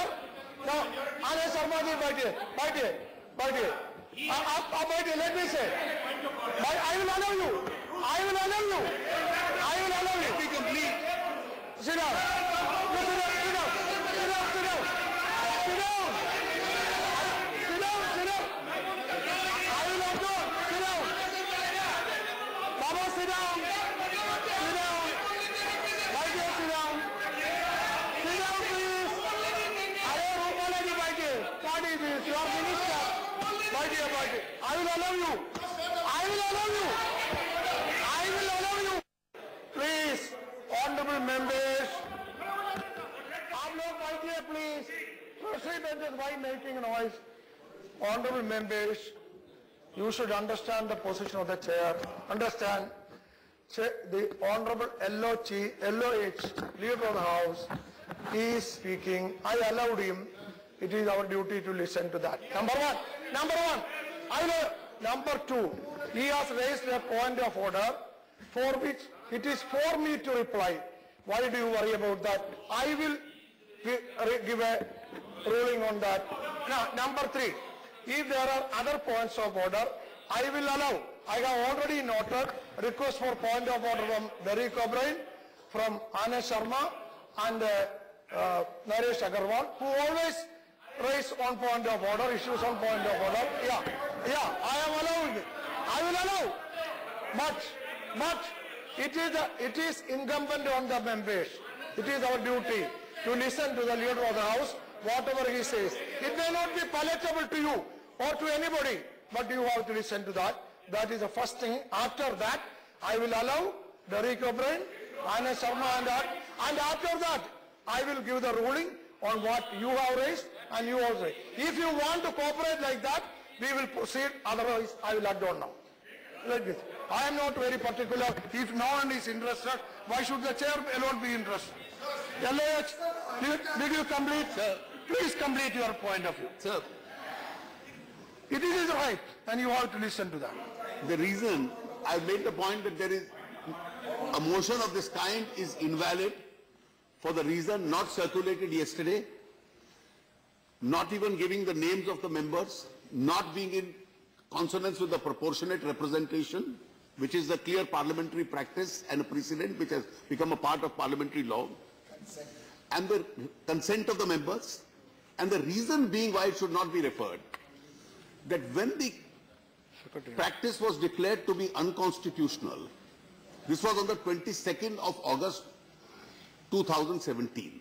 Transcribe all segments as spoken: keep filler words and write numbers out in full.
No, Anand Sharma ji, बैठिए, बैठिए, बैठिए. आप आप बैठिए. Let me say. I will allow you. I will allow you. I will allow you. Let me complete. Sit down. Sit down. Sit down. Sit down. Sit down. Sit down. Sit down. Sit down. I will not go. Sit down. Baba, sit down. Sit down. बैठिए, sit down. Sit down, please. अरे रूपाला जी बैठिए. What is this? You are minister. बैठिए, बैठिए. I will allow you. I will allow you. I will allow you. Please, honorable members. आप लोग बैठिए, please. Proceed and just why making noise. Honorable members, you should understand the position of the chair. Understand. The Honorable L O H, L O H, Leader of the House, is speaking. I allowed him. It is our duty to listen to that. Number one. Number one. I know. Number two. He has raised a point of order for which it is for me to reply. Why do you worry about that? I will give a ruling on that. Now, number three. If there are other points of order, I will allow. I have already noted request for point of order from Derek O'Brien, from Anand Sharma and uh, uh, Naresh Agarwal, who always raise on point of order, issues on point of order. Yeah, yeah, I am allowing it. I will allow. But, but it is, a, it is incumbent on the members. It is our duty to listen to the Leader of the House, whatever he says. It may not be palatable to you or to anybody, but you have to listen to that. That is the first thing. After that, I will allow Derek O'Brien, Anand Sharma and that. And after that, I will give the ruling on what you have raised and you also. If you want to cooperate like that, we will proceed. Otherwise, I will adjourn now. Like this. I am not very particular. If no one is interested, why should the chair alone be interested? L O H, did, did you complete? Sir. Please complete your point of view. Sir. It is his right, and you have to listen to that. The reason I made the point that there is a motion of this kind is invalid for the reason not circulated yesterday, not even giving the names of the members, not being in consonance with the proportionate representation, which is the clear parliamentary practice and a precedent which has become a part of parliamentary law, consent. And the consent of the members, and the reason being why it should not be referred, that when the practice was declared to be unconstitutional, this was on the twenty-second of August two thousand seventeen.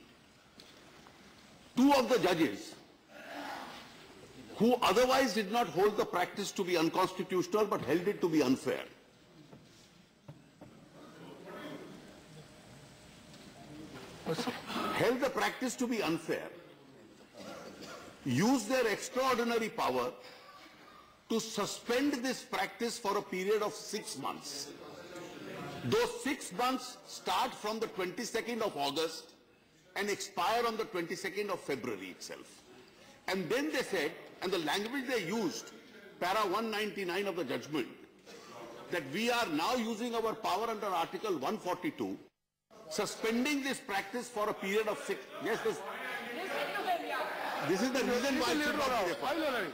Two of the judges who otherwise did not hold the practice to be unconstitutional but held it to be unfair, held the practice to be unfair, used their extraordinary power to suspend this practice for a period of six months. Those six months start from the twenty-second of August and expire on the twenty-second of February itself. And then they said, and the language they used, para one ninety-nine of the judgment, that we are now using our power under Article one forty-two, suspending this practice for a period of six. Yes, this, this is the reason why it should not be referred.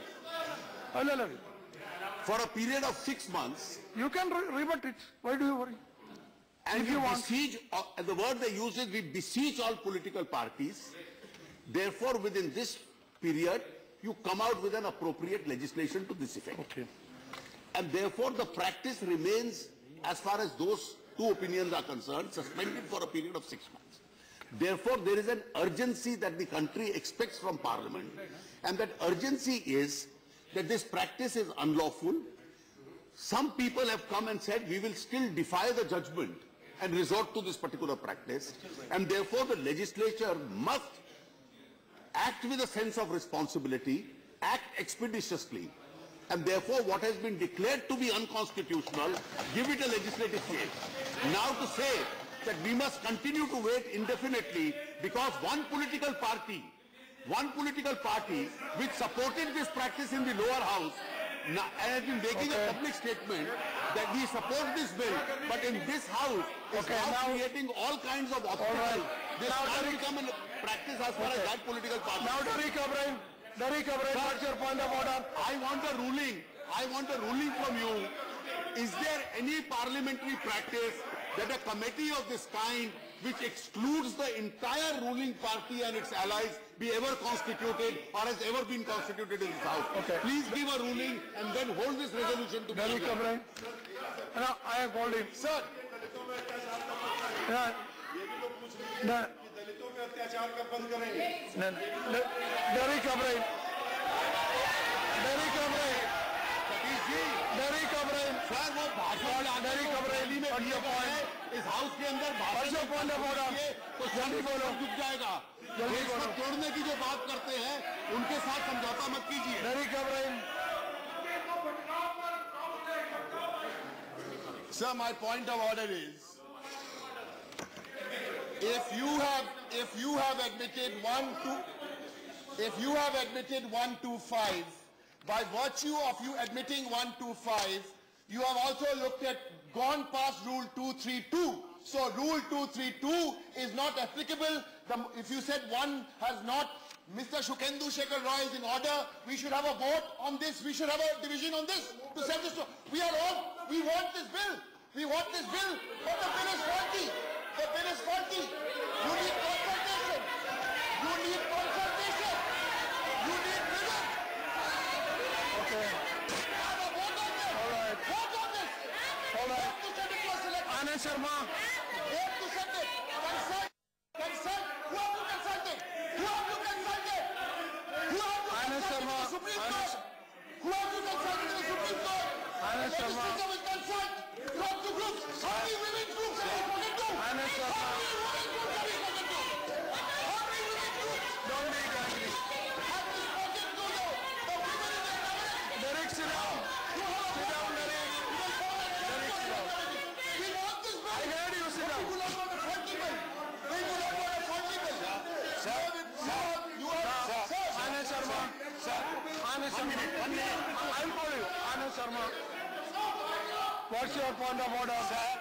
For a period of six months. You can re rebut it. Why do you worry? And if you beseech, uh, the word they use is we beseech all political parties. Therefore, within this period, you come out with an appropriate legislation to this effect. Okay. And therefore, the practice remains, as far as those two opinions are concerned, suspended for a period of six months. Therefore, there is an urgency that the country expects from Parliament, and that urgency is that this practice is unlawful. Some people have come and said we will still defy the judgment and resort to this particular practice, and therefore the legislature must act with a sense of responsibility, act expeditiously, and therefore what has been declared to be unconstitutional, give it a legislative change. Now to say that we must continue to wait indefinitely because one political party One political party which supported this practice in the lower house and has been making okay. a public statement that we support this bill, but in this house is okay, now, now creating all kinds of obstacles. this can't become a practice as far as that political party. Now, Tariq Ibrahim, Tariq Ibrahim, what's your point of order? I want a ruling. I want a ruling from you. Is there any parliamentary practice that a committee of this kind, which excludes the entire ruling party and its allies, be ever constituted or has ever been constituted in this House? Okay. Please give a ruling and then hold this resolution to Tariq Ibrahim. No, I have called him. Sir. No. No. No. Tariq Ibrahim. Tariq Ibrahim. Tariq Ibrahim. Sir वो भाषण Tariq Ibrahim में दिया है इस house के अंदर भाषण point of order. तो जल्दी बोलो डूब जाएगा जल्दी बोलो तोड़ने की जो बात करते हैं उनके साथ समझौता मत कीजिए Tariq Ibrahim. Sir, my point of order is, if you have, if you have admitted one, two, if you have admitted one, two, five, by virtue of you admitting one, two, five, you have also looked at, gone past rule two, three, two. So rule two, three, two is not applicable. The, if you said one has not, Mister Shukendu Shekhar Roy is in order, we should have a vote on this, we should have a division on this to send this to, we are all, we want this bill, we want this bill, but the bill is faulty, the bill is faulty, you need consultation, you need consultation, you need rhythm. Okay. Have a vote on this, All right. vote on this, All right. vote to send it to a select, Anand Sharma. vote to send it, consult, consult, who have you consulted, who have you consulted, who have you Anand consulted Sharma. in the Supreme Anand Court, who have you consulted in the Supreme Court, Anand Sharma. legislature will consult, group to group, how many women's groups have we spoken to, Anand how Sharma. many women's groups have we spoken to, how many women's groups Don't be angry. have we spoken to the, the women in the government, Tariq, sit down. you have a Sit down, Tariq. Tariq, sit down. We want this bill. I heard you, sit down. We will not want a faulty bill. We will not want a faulty bill. Sir, you have, you have, sir, Anand Sharma. sir, Anand Sharma. One minute. I will call you. Anand Sharma. What's your point of order?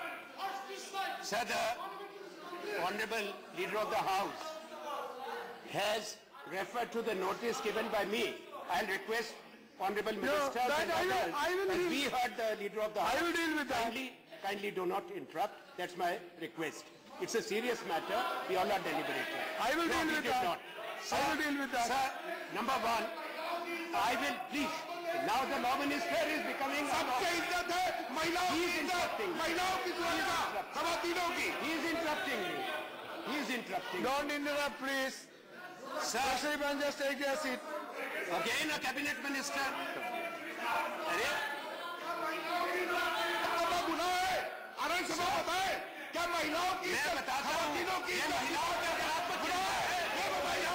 Sir, the Honorable Leader of the House has referred to the notice given by me. I'll request Honorable Minister that and I will- others, I will as deal- we heard the Leader of the I House. will deal with that. Kindly, kindly do not interrupt. That's my request. It's a serious matter. We all are deliberating. I will No, deal we with did that. not. I will deal with that. Sir, number one, I will please. Now the law minister is becoming. सबकी इज्जत है महिलाओं He की is इज्जत interrupting. महिलाओं की सुरक्षा खवातीनों की He is interrupting me. He is interrupting. Don't interrupt, please. Sir, Shriman, just take your seat. again a cabinet minister. अरे अब गुनाह है आनंद सभा बताए क्या महिलाओं की मैं इज्जत बताता हूँ खवातीनों की ये इज्जत महिलाओं के अपराध पर गुनाह है ये बताइए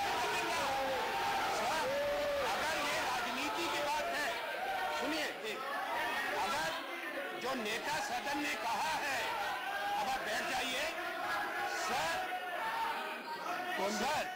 सर, अगर ये राजनीति की बात है, सुनिए एक, अगर जो नेता सदन ने कहा है, अब आप बैठ जाइए सर, सर,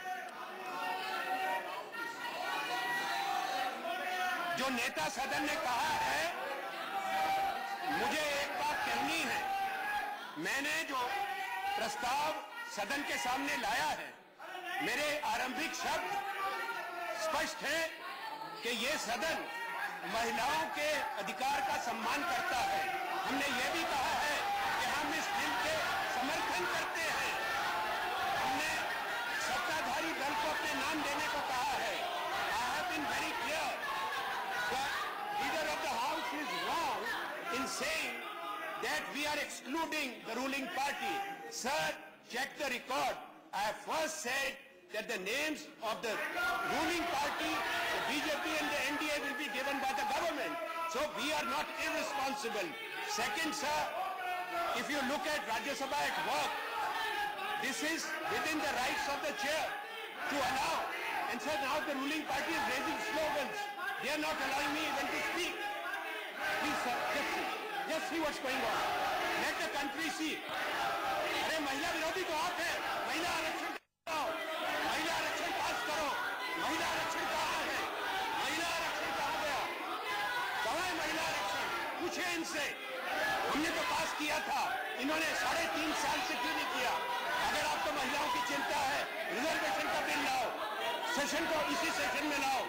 जो नेता सदन ने कहा है, मुझे एक बात कहनी है। मैंने जो प्रस्ताव सदन के सामने लाया है, मेरे आरंभिक शब्द स्पष्ट है कि ये सदन महिलाओं के अधिकार का सम्मान करता है। हमने ये भी कहा है कि हम इस बिल के समर्थन करते हैं। हमने सत्ताधारी दल को अपने नाम देने को कहा है। I have been very clear that leader of the house is wrong in saying that we are excluding the ruling party. Sir, check the record. I have first said that the names of the ruling party, the B J P and the N D A will be given by the government. So we are not irresponsible. Second, sir, if you look at Rajya Sabha at work, this is within the rights of the chair to allow. And sir, now the ruling party is raising slogans. They are not allowing me even to speak. Please, sir, just see, just see what's going on. Let the country see. अरे महिला विरोधी तो आप है, महिला आरक्षण कराओ, महिला आरक्षण पास करो, महिला आरक्षण कहाँ है, महिला आरक्षण कहाँ गया, कहाँ है महिला आरक्षण, पूछिए इनसे, हमने तो पास पास किया था, इन्होंने साढ़े तीन साल से क्यों नहीं किया? अगर आपको महिलाओं की चिंता है, रिजर्वेशन का बिल लाओ, सेशन को इसी सेशन में लाओ.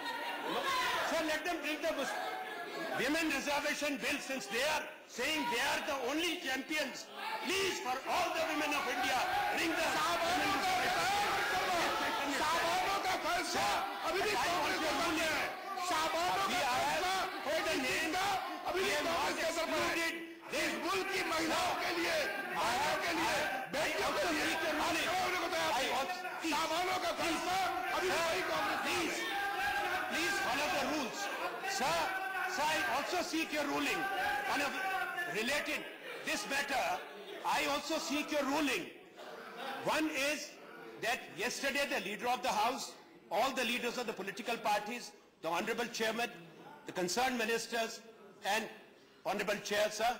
So let them bring the women reservation bill, since they are saying they are the only champions. Please, for all the women of India, bring the women reservation bill. साहबानों का फैसला अभी भी कांग्रेस के सामने है. साहबानों का फैसला होने का अभी भी कांग्रेस के सामने है. इस मुल्क की महिलाओं के लिए, महिलाओं के लिए, बेटियों के लिए, आपने बताया साहबानों का फैसला अभी भी वही Congress. Please, please follow the rules. Sir, sir, I also seek your ruling on a related this matter. I also seek your ruling. One is that yesterday the leader of the House, all the leaders of the political parties, the Honorable Chairman, the concerned ministers, and Honorable Chair, sir,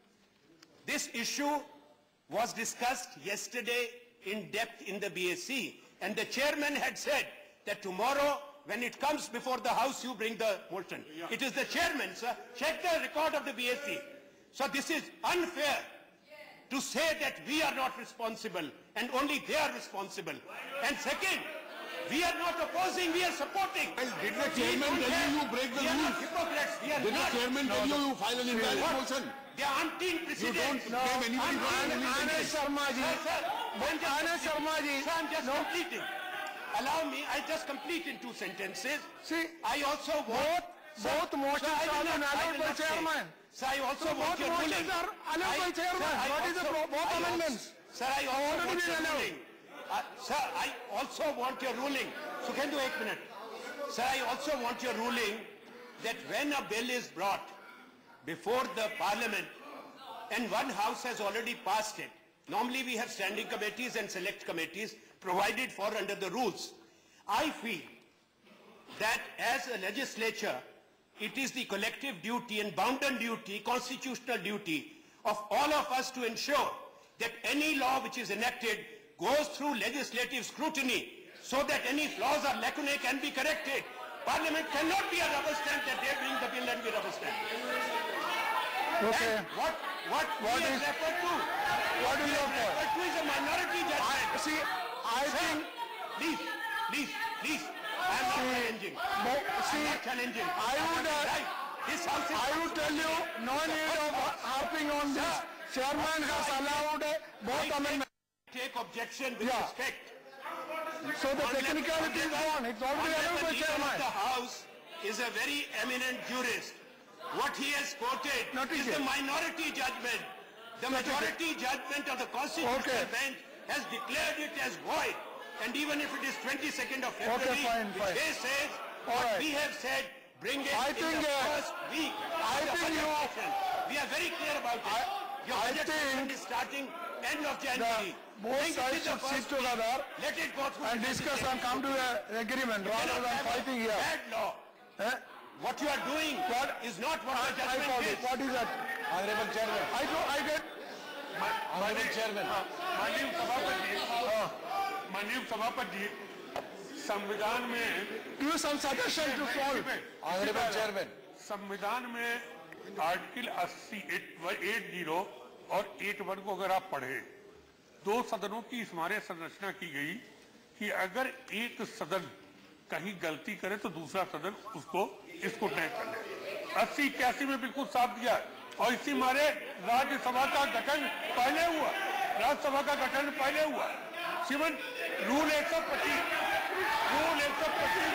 this issue was discussed yesterday in depth in the B A C, and the chairman had said that tomorrow, when it comes before the House, you bring the motion. Yeah. It is the chairman, sir. Check the record of the B A C. So this is unfair to say that we are not responsible and only they are responsible. And second, we are not opposing, we are supporting. Well, did the chairman tell you you break the we rules? We are not hypocrites. We are did not. the chairman tell you you file an invalid motion? There are umpteen precedents. You don't blame anybody for Anand Sharma ji. Sir, sir, I'm just Anand Sharma ji. Sir, I'm just completing. Allow me, I just complete in two sentences. See, I also want... both, both motions sir, are not, allowed by chairman. Sir, I also So want both your ruling. motions are allowed by chairman. Sir, What is the also, pro both I amendments? Also, sir, I also already want been your allowed. ruling. Uh, sir, I also want your ruling. So can do eight minutes. Sir, I also want your ruling that when a bill is brought before the parliament and one house has already passed it, normally we have standing committees and select committees provided for under the rules. I feel that as a legislature, it is the collective duty and bounden duty, constitutional duty of all of us to ensure that any law which is enacted goes through legislative scrutiny so that any flaws or lacunae can be corrected. Parliament cannot be a rubber stamp that they bring the bill and be rubber stamp. Okay. And what, what, What we is- have referred to, What is we your have point? referred to is a minority judgment. I, see, I Sir, think, please, please, please, I am not See, challenging. but I am see, not challenging. I would, uh, Right. This house is I would tell you, no need of harping on this. Chairman has allowed uh, both I amendments. take objection with Yeah. respect. So the technicality is gone. It's already allowed by The leader chairman. of the House is a very eminent jurist. What he has quoted Not is yet. the minority judgment. The Not majority judgment of the Constitutional Okay. Bench has declared it as void. And even if it is twenty-second of February, fine, which fine. they says, All what right. we have said, bring it I in think, the uh, first week I of the think budget you- session. We are very clear about it. I- Your I budget think session is starting end of The, January. both Bring it sides in the should sit first week. together Let it go through and the discuss legislature. and come to an agreement You rather cannot than have a fighting here. Bad law. Eh? What you are doing What? is not what I, the I judgment forget. is. What is that? Honorable Chairman. I do, I get, Honorable Chairman. माननीय सभापति माननीय सभापति संविधान में give some suggestion to solve. Honorable Chairman. संविधान में article अस्सी eight zero और एट वन को अगर आप पढ़े, दो सदनों की इस मारे संरचना की गई कि अगर एक सदन कहीं गलती करे तो दूसरा सदन उसको इसको तय कर ले। अस्सी इक्यासी में बिल्कुल साफ दिया और इसी मारे राज्यसभा का गठन पहले हुआ, राज्यसभा का गठन पहले हुआ। सिवन रूल एक सौ पच्चीस रूल एक सौ पच्चीस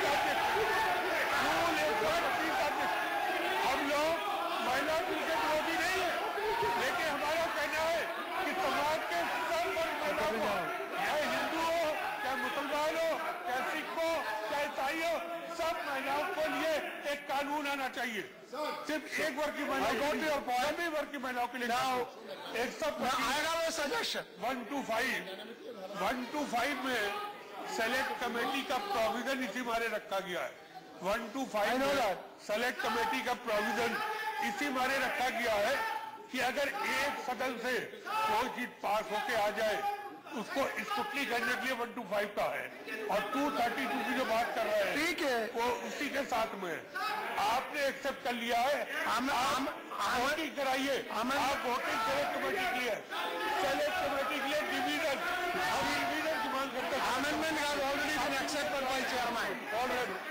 रूल एक सौ पच्चीस हम लोग महिला बिल के विरोधी नहीं है, लेकिन हमारा कहना है कि समाज के सब वर्ग महिलाओं को, चाहे हिंदू हो, चाहे मुसलमान हो, चाहे सिख हो, चाहे ईसाई हो, सब महिलाओं के लिए एक कानून आना चाहिए। सिर्फ एक वर्ग की महिलाओं I got your point. सभी वर्ग की महिलाओं के लिए Now, एक सौ now I have a suggestion. One two five one two five में सेलेक्ट कमेटी का प्रोविजन इसी मारे रखा गया है। One two I five know में that. सेलेक्ट कमेटी का प्रोविजन इसी मारे रखा गया है कि अगर एक सदन से कोई चीज पास होके आ जाए उसको स्क्रूटनी करने के लिए वन टू फाइव का है और टू थर्टी टू की जो बात कर रहे हैं ठीक है, वो उसी के साथ में है। आपने एक्सेप्ट कर लिया है, हम हम वोटिंग कराइए, आप वोटिंग सेलेक्ट कमेटी के लिए सेलेक्ट कमेटी के लिए डिवीजन हम डिवीजन की मांग करते हैं। amendment has already been accepted by chairman. Already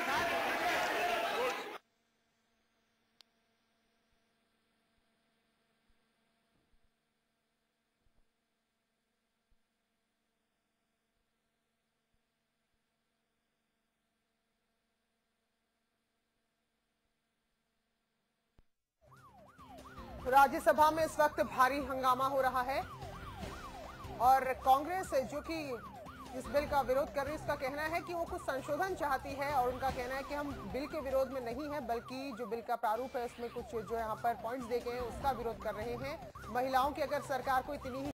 Rajya Sabha में इस वक्त भारी हंगामा हो रहा है और कांग्रेस जो कि इस बिल का विरोध कर रही है, उसका कहना है कि वो कुछ संशोधन चाहती है और उनका कहना है कि हम बिल के विरोध में नहीं है, बल्कि जो बिल का प्रारूप है उसमें कुछ जो यहाँ पर पॉइंट्स देखे हैं उसका विरोध कर रहे हैं। महिलाओं की अगर सरकार को इतनी ही